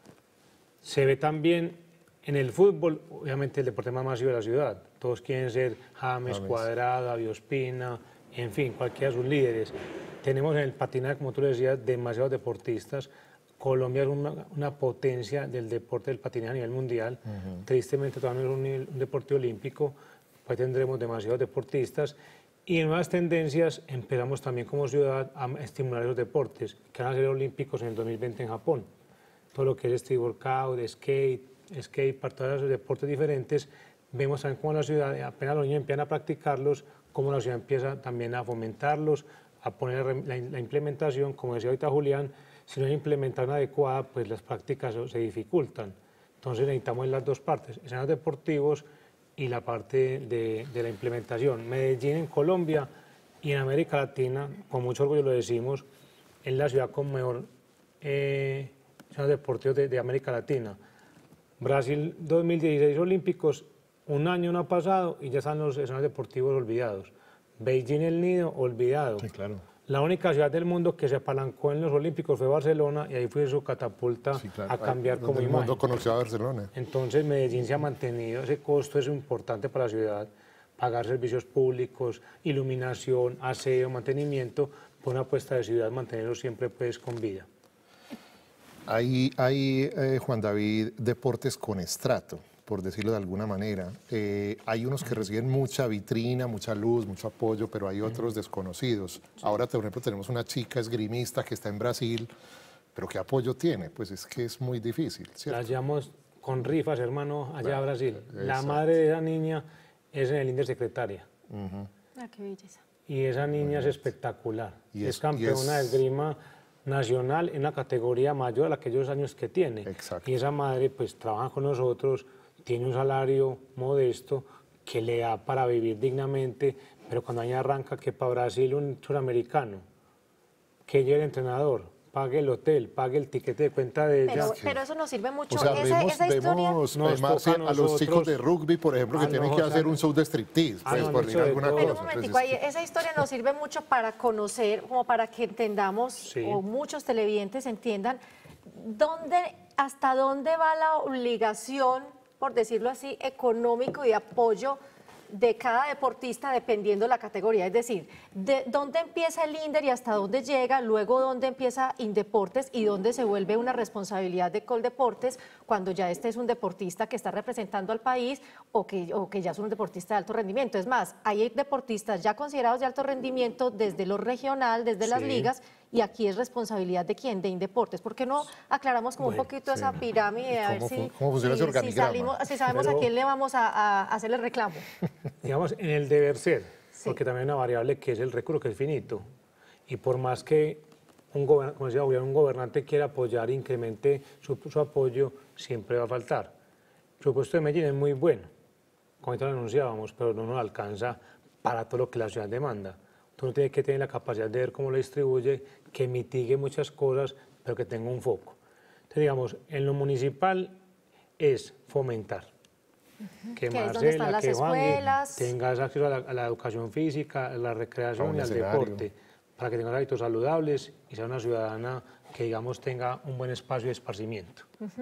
Se ve también en el fútbol, obviamente el deporte más masivo de la ciudad. Todos quieren ser James, James. Cuadrado, Aviospina, en fin, cualquiera de sus líderes. Tenemos en el patinaje, como tú le decías, demasiados deportistas. Colombia es una, una potencia del deporte del patinaje a nivel mundial. Uh-huh. Tristemente todavía no es un, nivel, un deporte olímpico, pues tendremos demasiados deportistas. Y en nuevas tendencias empezamos también como ciudad a estimular esos deportes, que van a ser olímpicos en el dos mil veinte en Japón. Todo lo que es street workout, skate, skatepark, todos esos deportes diferentes, vemos también cómo la ciudad, apenas los niños empiezan a practicarlos, cómo la ciudad empieza también a fomentarlos, a poner la, la implementación, como decía ahorita Julián, si no hay implementación adecuada, pues las prácticas se dificultan. Entonces necesitamos las dos partes, escenarios deportivos y la parte de, de la implementación. Medellín en Colombia y en América Latina, con mucho orgullo lo decimos, es la ciudad con mejor eh, escenarios deportivos de, de América Latina. Brasil dos mil dieciséis Olímpicos, un año no ha pasado y ya están los escenarios deportivos olvidados. Beijing el Nido, olvidado. Sí, claro. La única ciudad del mundo que se apalancó en los Olímpicos fue Barcelona y ahí fue su catapulta sí, claro. a cambiar como imagen. El mundo conoció a Barcelona. Entonces Medellín se ha mantenido, ese costo es importante para la ciudad, pagar servicios públicos, iluminación, aseo, mantenimiento, por una apuesta de ciudad, mantenerlo siempre pues con vida. Hay, hay eh, Juan David, deportes con estrato, por decirlo de alguna manera. Eh, hay unos que reciben mucha vitrina, mucha luz, mucho apoyo, pero hay otros desconocidos. Sí. Ahora, por ejemplo, tenemos una chica esgrimista que está en Brasil, pero ¿qué apoyo tiene? Pues es que es muy difícil, ¿cierto? La llevamos con rifas, hermano, allá bueno, a Brasil. Exacto. La madre de esa niña es en el INDER secretaria. Uh-huh. Ah, qué belleza. Y esa niña es espectacular. Y es, es campeona es... de esgrima nacional en una categoría mayor a la que aquellos años que tiene. Exacto. Y esa madre pues trabaja con nosotros, tiene un salario modesto que le da para vivir dignamente, pero cuando ella arranca que para Brasil un suramericano, que llegue el entrenador, pague el hotel, pague el tiquete de cuenta de ella. Pero, pero eso nos sirve mucho. O sea, esa, vemos, esa historia vemos nos además, a, a los chicos de rugby, por ejemplo, que tienen que hacer un show de striptease, pues, no, por decir alguna cosa. Pero un momentico, ahí, esa historia nos sirve mucho para conocer, como para que entendamos, sí. o muchos televidentes entiendan, ¿dónde, hasta dónde va la obligación, por decirlo así, económico y de apoyo de cada deportista dependiendo la categoría? Es decir, de dónde empieza el INDER y hasta dónde llega, luego dónde empieza Indeportes y dónde se vuelve una responsabilidad de Coldeportes cuando ya este es un deportista que está representando al país o que, o que ya es un deportista de alto rendimiento. Es más, hay deportistas ya considerados de alto rendimiento desde lo regional, desde las Sí. ligas, y aquí es responsabilidad de quién, de Indeportes. ¿Por qué no aclaramos como Bueno, un poquito sí. esa pirámide? A ver ¿Cómo si, fu- cómo funciona si- ese si organigrama? salimos- si sabemos Pero- a quién le vamos a, a hacer el reclamo. Digamos, en el deber ser, Sí. porque también hay una variable que es el recurso, que es finito. Y por más que un, gober- como decía Julián, un gobernante quiera apoyar, incremente su, su apoyo, siempre va a faltar. El presupuesto de Medellín es muy bueno, como ahorita lo anunciábamos, pero no nos alcanza para todo lo que la ciudad demanda. Uno tiene que tener la capacidad de ver cómo lo distribuye, que mitigue muchas cosas, pero que tenga un foco. Entonces, digamos, en lo municipal es fomentar. Que Que es donde Marcela, están las que Juangui escuelas. tengas acceso a la, a la educación física, a la recreación A un y al escenario. deporte, para que tengas hábitos saludables y sea una ciudadana que, digamos, tenga un buen espacio de esparcimiento.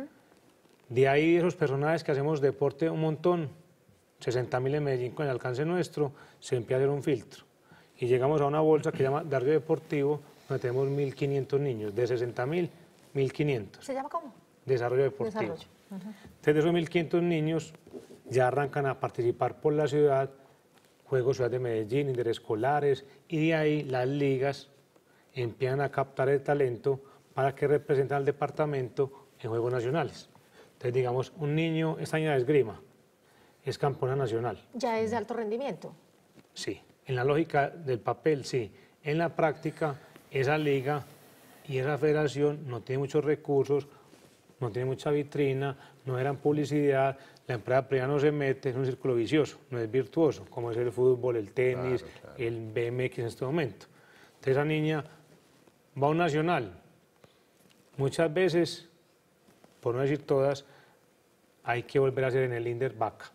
De ahí esos personajes que hacemos deporte un montón, sesenta mil en Medellín con el alcance nuestro, se empieza a hacer un filtro. Y llegamos a una bolsa que se llama Desarrollo Deportivo, donde tenemos mil quinientos niños, de sesenta mil, mil quinientos. ¿Se llama cómo? Desarrollo Deportivo. Desarrollo. Entonces, de esos mil quinientos niños ya arrancan a participar por la ciudad, Juegos Ciudad de Medellín, interescolares, y de ahí las ligas empiezan a captar el talento para que representen al departamento en Juegos Nacionales. Entonces, digamos, un niño, esta niña de esgrima, es campeona nacional. Ya es de alto rendimiento. Sí, en la lógica del papel, sí. En la práctica, esa liga y esa federación no tiene muchos recursos, no tiene mucha vitrina, no eran publicidad, la empresa privada no se mete, es un círculo vicioso, no es virtuoso, como es el fútbol, el tenis, Claro, claro. el B M X en este momento. Entonces esa niña va a un nacional. Muchas veces, por no decir todas, hay que volver a hacer en el INDER vaca.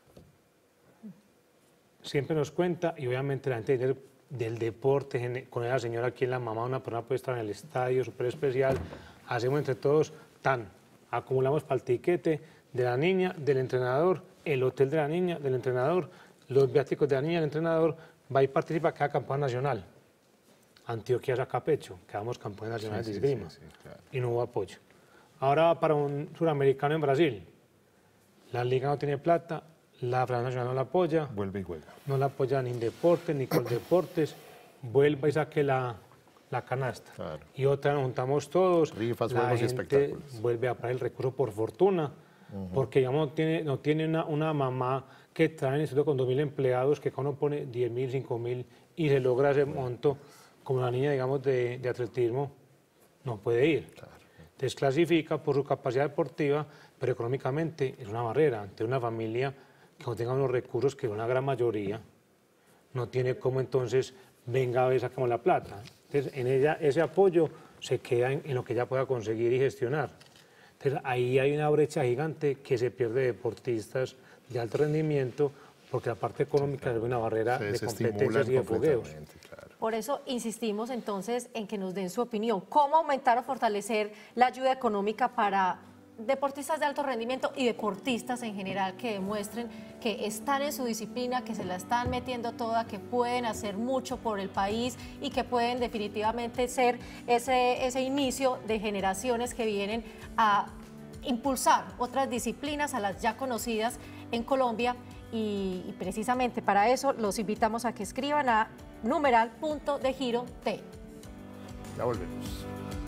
Siempre nos cuenta, y obviamente la gente del, del deporte, gene- con esa señora aquí en la mamá, una persona puede estar en el estadio, súper especial, hacemos entre todos tan, acumulamos para el tiquete de la niña, del entrenador, el hotel de la niña, del entrenador, los viáticos de la niña, del entrenador, va y participa cada campeón nacional. Antioquia saca pecho, quedamos campeones nacionales Sí, de sí, esgrima, sí, sí, claro. y no hubo apoyo. Ahora va para un suramericano en Brasil, la liga no tiene plata, la Federación Nacional no la apoya, Vuelve y juega. no la apoya ni Indeportes ni Coldeportes, vuelva y saque la, la canasta. Claro. Y otra nos juntamos todos, Rifas, la juegos y gente espectáculos. vuelve a pagar el recurso por fortuna, porque digamos, no tiene, no tiene una, una mamá que trae en el instituto con dos mil empleados, que cada uno pone diez mil, cinco mil y se logra ese monto, como la niña, digamos, de, de atletismo, no puede ir. Entonces clasifica por su capacidad deportiva, pero económicamente es una barrera ante una familia que no tenga unos recursos que una gran mayoría no tiene como entonces venga a ver sacamos la plata. Entonces en ella ese apoyo se queda en, en lo que ella pueda conseguir y gestionar. Entonces ahí hay una brecha gigante que se pierde de deportistas de alto rendimiento porque la parte económica es una barrera Se de desestimulan competencias y de fogueos. completamente, claro. Por eso insistimos entonces en que nos den su opinión. ¿Cómo aumentar o fortalecer la ayuda económica para deportistas de alto rendimiento y deportistas en general que demuestren que están en su disciplina, que se la están metiendo toda, que pueden hacer mucho por el país y que pueden definitivamente ser ese, ese inicio de generaciones que vienen a impulsar otras disciplinas a las ya conocidas en Colombia? Y, y precisamente para eso los invitamos a que escriban a numeral punto de giro T. Ya volvemos.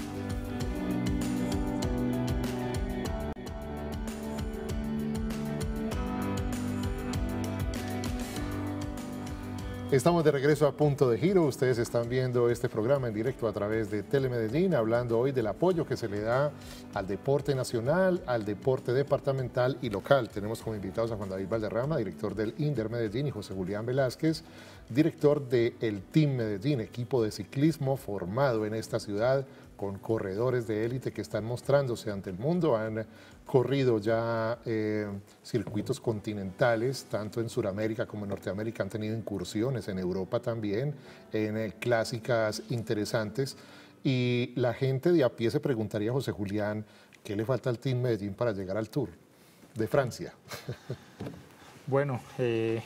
Estamos de regreso a Punto de Giro. Ustedes están viendo este programa en directo a través de Telemedellín, hablando hoy del apoyo que se le da al deporte nacional, al deporte departamental y local. Tenemos como invitados a Juan David Valderrama, director del INDER Medellín, y José Julián Velázquez, director del Team Medellín, equipo de ciclismo formado en esta ciudad con corredores de élite que están mostrándose ante el mundo. Han corrido ya eh, circuitos continentales, tanto en Sudamérica como en Norteamérica, han tenido incursiones en Europa también, en eh, clásicas interesantes. Y la gente de a pie se preguntaría, José Julián, ¿Qué le falta al Team Medellín para llegar al Tour de Francia? Bueno, eh...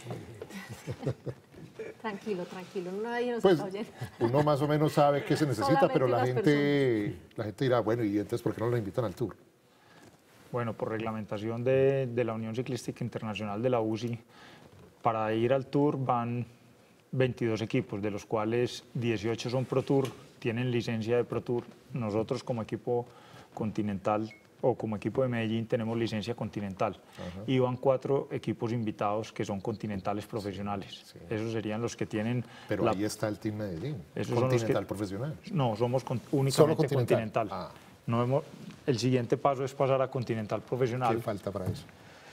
tranquilo, tranquilo, nadie nos pues, está oyendo. Uno más o menos sabe qué se necesita, Solamente pero la unas gente, la gente dirá, bueno, ¿y entonces por qué no lo invitan al Tour? Bueno, por reglamentación de, de la Unión Ciclística Internacional de la U C I, para ir al Tour van veintidós equipos, de los cuales dieciocho son Pro Tour, tienen licencia de Pro Tour. Nosotros como equipo continental o como equipo de Medellín tenemos licencia continental. Ajá. Y van cuatro equipos invitados que son continentales profesionales. Sí. Esos serían los que tienen... Pero la... ahí está el Team Medellín, Esos continental son los que... profesional. No, somos con... únicamente ¿Solo continental? continental. Ah. No hemos... El siguiente paso es pasar a continental profesional. ¿Qué falta para eso?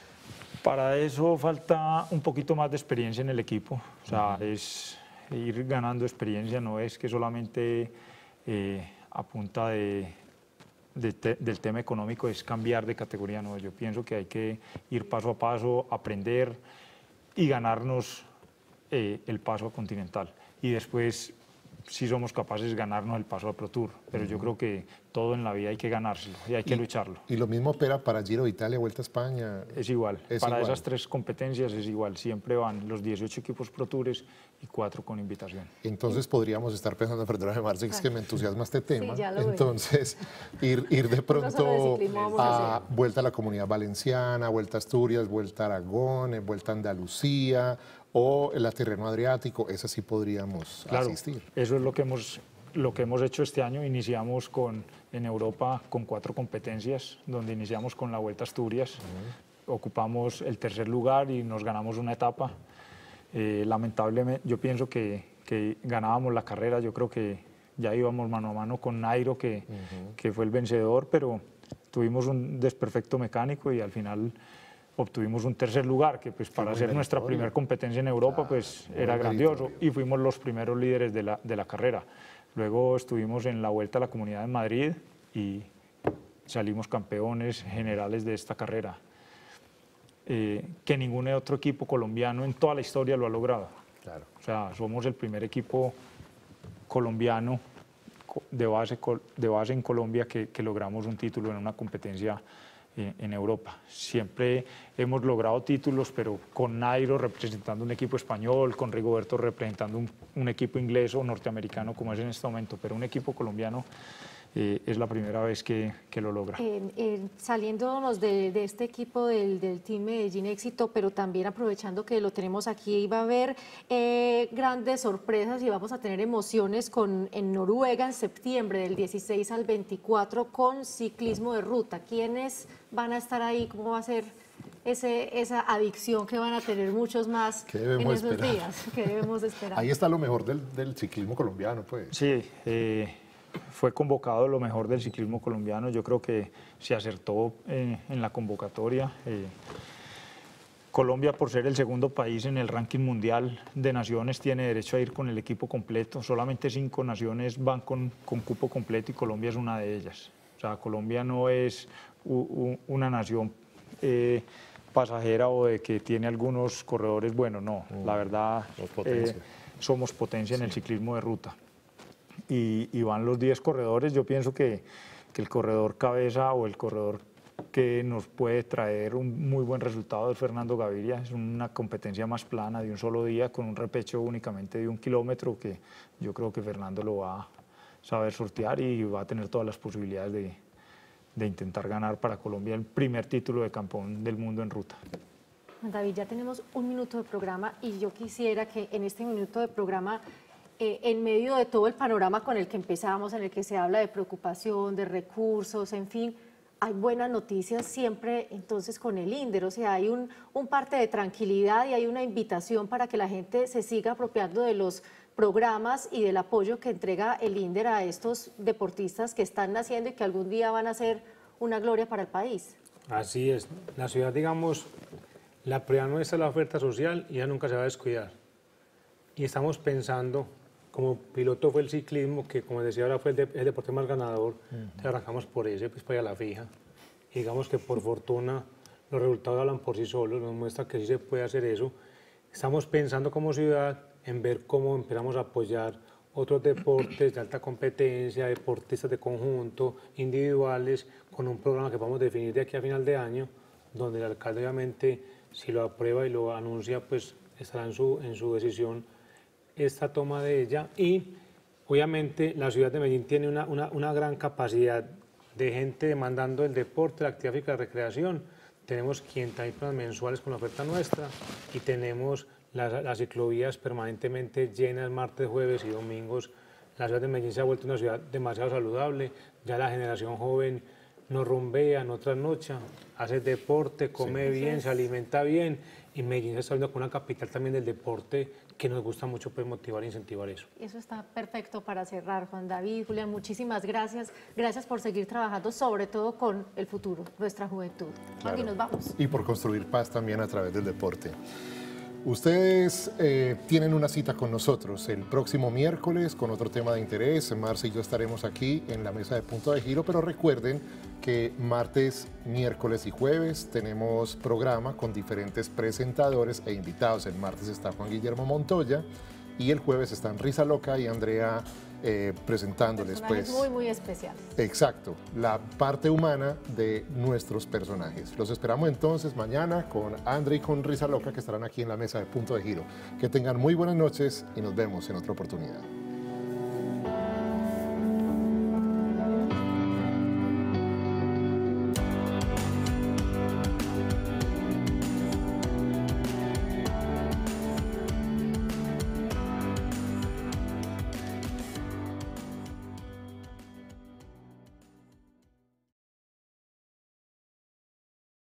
Para eso falta un poquito más de experiencia en el equipo. O sea, uh-huh. es ir ganando experiencia, no es que solamente eh, a punta de, de te, del tema económico es cambiar de categoría, no. Yo pienso que hay que ir paso a paso, aprender y ganarnos eh, el paso a continental. Y después, si somos capaces de ganarnos el paso a Pro Tour, pero uh-huh. yo creo que todo en la vida hay que ganárselo y hay que y, lucharlo. Y lo mismo opera para Giro de Italia, Vuelta a España. Es igual, es para igual. esas tres competencias es igual, siempre van los dieciocho equipos Pro Tours y cuatro con invitación. Entonces podríamos estar pensando, perdóname Marce, es que me entusiasma este tema, sí, entonces ir, ir de pronto a, a Vuelta a la Comunidad Valenciana, Vuelta a Asturias, Vuelta a Aragón, Vuelta a Andalucía o el Tirreno Adriático, esas sí podríamos claro, asistir. Eso es lo que hemos... Lo que hemos hecho este año, iniciamos con, en Europa con cuatro competencias, donde iniciamos con la Vuelta a Asturias, uh-huh. ocupamos el tercer lugar y nos ganamos una etapa. Eh, lamentablemente, yo pienso que, que ganábamos la carrera, yo creo que ya íbamos mano a mano con Nairo, que, uh-huh. que fue el vencedor, pero tuvimos un desperfecto mecánico y al final obtuvimos un tercer lugar, que pues para ser nuestra primera competencia en Europa, pues era grandioso, y fuimos los primeros líderes de la, de la carrera. Luego estuvimos en la Vuelta a la Comunidad de Madrid y salimos campeones generales de esta carrera, eh, que ningún otro equipo colombiano en toda la historia lo ha logrado. Claro. O sea, somos el primer equipo colombiano de base, de base en Colombia que, que logramos un título en una competencia en, en Europa. Siempre hemos logrado títulos, pero con Nairo representando un equipo español, con Rigoberto representando un, un equipo inglés o norteamericano como es en este momento, pero un equipo colombiano eh, es la primera vez que, que lo logra. Eh, eh, saliéndonos de, de este equipo del, del Team Medellín Éxito, pero también aprovechando que lo tenemos aquí, va a haber eh, grandes sorpresas y vamos a tener emociones con, en Noruega en septiembre del dieciséis al veinticuatro con ciclismo de ruta. ¿Quiénes van a estar ahí? ¿Cómo va a ser ese, esa adicción que van a tener muchos más en esos esperar? días? ¿Qué debemos esperar? Ahí está lo mejor del, del ciclismo colombiano, pues. Sí, eh, fue convocado lo mejor del ciclismo colombiano. Yo creo que se acertó eh, en la convocatoria. Eh, Colombia, por ser el segundo país en el ranking mundial de naciones, tiene derecho a ir con el equipo completo. Solamente cinco naciones van con, con cupo completo y Colombia es una de ellas. O sea, Colombia no es u, u, una nación eh, pasajera o de que tiene algunos corredores. Bueno, no, mm, la verdad eh, somos potencia en el ciclismo de ruta. Y, y van los diez corredores. Yo pienso que, que el corredor cabeza o el corredor que nos puede traer un muy buen resultado es Fernando Gaviria. Es una competencia más plana de un solo día con un repecho únicamente de un kilómetro que yo creo que Fernando lo va a saber sortear y va a tener todas las posibilidades de, de intentar ganar para Colombia el primer título de campeón del mundo en ruta. David, ya tenemos un minuto de programa y yo quisiera que en este minuto de programa, eh, en medio de todo el panorama con el que empezamos, en el que se habla de preocupación, de recursos, en fin, hay buenas noticias siempre entonces con el INDER, o sea, hay un, un parte de tranquilidad y hay una invitación para que la gente se siga apropiando de los programas y del apoyo que entrega el INDER a estos deportistas que están naciendo y que algún día van a ser una gloria para el país. Así es, la ciudad, digamos, la prioridad nuestra es la oferta social y ella nunca se va a descuidar. Y estamos pensando, como piloto fue el ciclismo, que como decía ahora fue el, de, el deporte más ganador, uh-huh. arrancamos por ese, pues para ir a la fija. Y digamos que por fortuna los resultados hablan por sí solos, nos muestra que sí se puede hacer eso. Estamos pensando como ciudad en ver cómo empezamos a apoyar otros deportes de alta competencia, deportistas de conjunto, individuales, con un programa que vamos a definir de aquí a final de año, donde el alcalde obviamente, si lo aprueba y lo anuncia, pues estará en su, en su decisión esta toma de ella. Y obviamente la ciudad de Medellín tiene una, una, una gran capacidad de gente demandando el deporte, la actividad física, la recreación. Tenemos quinientas mil personas mensuales con la oferta nuestra y tenemos las, las ciclovías permanentemente llenas martes, jueves y domingos. La ciudad de Medellín se ha vuelto una ciudad demasiado saludable, ya la generación joven no rumbea, no trasnocha, hace deporte, come sí. bien, se alimenta bien, y Medellín se está viendo como una capital también del deporte que nos gusta mucho pues, motivar e incentivar eso. Eso está perfecto para cerrar, Juan David, Julián, muchísimas gracias. Gracias por seguir trabajando, sobre todo con el futuro, nuestra juventud. Claro. Aquí nos vamos. Y por construir paz también a través del deporte. Ustedes eh, tienen una cita con nosotros el próximo miércoles con otro tema de interés. Marce y yo estaremos aquí en la mesa de Punto de Giro, pero recuerden que martes, miércoles y jueves tenemos programa con diferentes presentadores e invitados. El martes está Juan Guillermo Montoya y el jueves están Risa Loca y Andrea eh, presentándoles pues muy muy especiales. Exacto, la parte humana de nuestros personajes. Los esperamos entonces mañana con Andrea y con Risa Loca, que estarán aquí en la mesa de Punto de Giro. Que tengan muy buenas noches y nos vemos en otra oportunidad.